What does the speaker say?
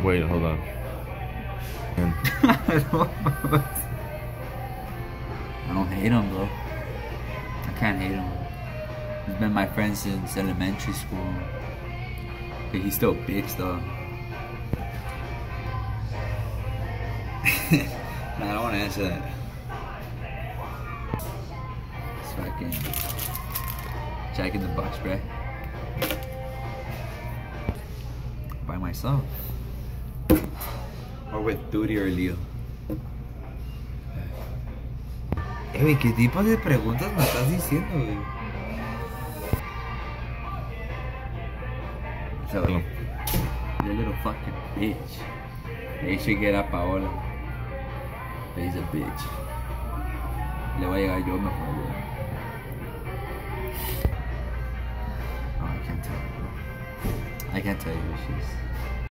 Wait, hold on. And I don't hate him, bro. I can't hate him. He's been my friend since elementary school. But he's still a bitch, though. Nah, I don't want to answer that. It's fucking Jack in the Box, bruh. By myself. Or with Duty or Leo. Güey, ¿qué tipo de preguntas me estás diciendo, güey? So, you're a little fucking bitch. They should get a Paola. But he's a bitch. Le voy a llegar yo mejor, güey. Oh, I can't tell you, bro. I can't tell you who she is.